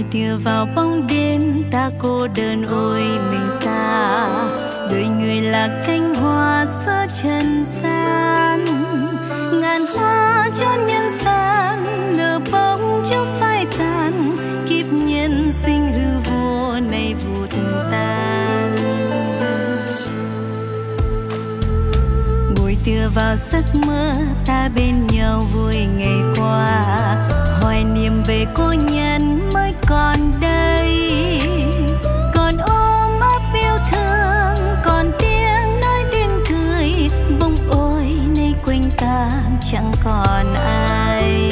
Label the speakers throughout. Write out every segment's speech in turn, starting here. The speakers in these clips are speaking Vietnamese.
Speaker 1: tựa vào bóng đêm ta cô đơn ôi mình ta, đời người là cánh hoa giữa trần gian. Ngàn hoa cho nhân gian nở bóng trước phai tàn, kiếp nhân sinh hư vô này vụt tan. Ngồi tựa vào giấc mơ ta bên nhau vui ngày qua, hoài niệm về cô nhân mới còn đây. Còn ôm ấp yêu thương, còn tiếng nói tiếng cười, bỗng ôi nay quanh ta chẳng còn ai.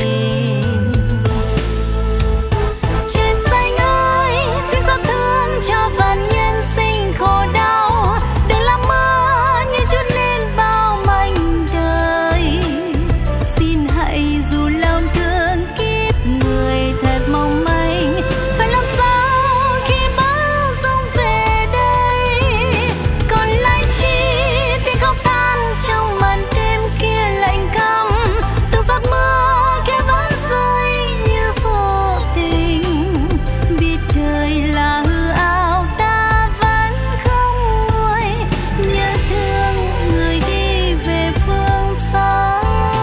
Speaker 1: Trời xanh ơi, xin xót thương cho vạn nhân sinh khổ đau, đừng làm mơ như chút lên bao mảnh đời. Xin hãy dù lòng thương kiếp người thật mong manh, phải làm sao khi bão giông về đây. Còn lại chi tiếng khóc than trong màn đêm kia lạnh căm, từng giọt mưa kia vẫn rơi như vô tình. Biết đời là hư ảo ta vẫn không nguôi, nhớ thương người đi về phương xa.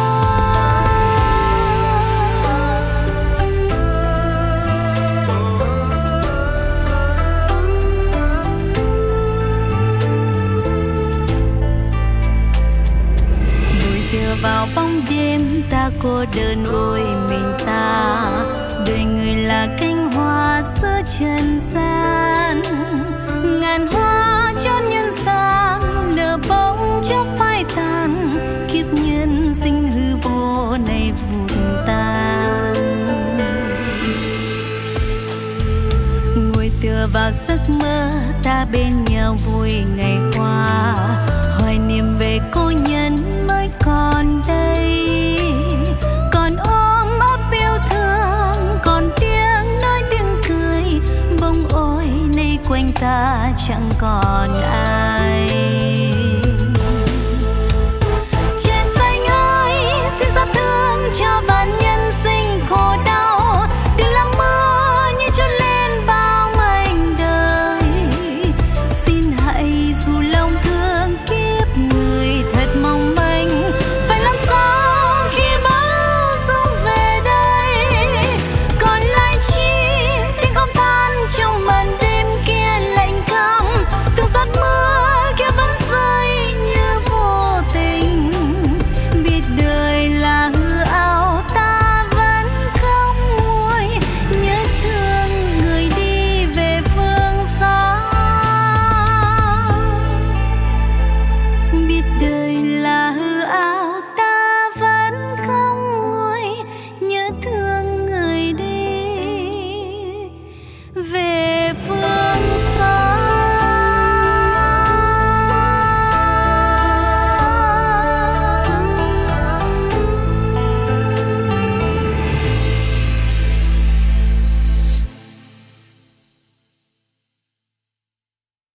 Speaker 1: Ngồi tựa vào bóng đêm ta cô đơn ôi mình ta, đời người là cánh hoa giữa trần gian. Ngàn hoa cho nhân gian nở bóng trước phai tàn, kiếp nhân sinh hư vô này vụt tan. Ngồi tựa vào giấc mơ ta bên nhau vui ngày qua, hoài niệm về cô nhân mới còn đây.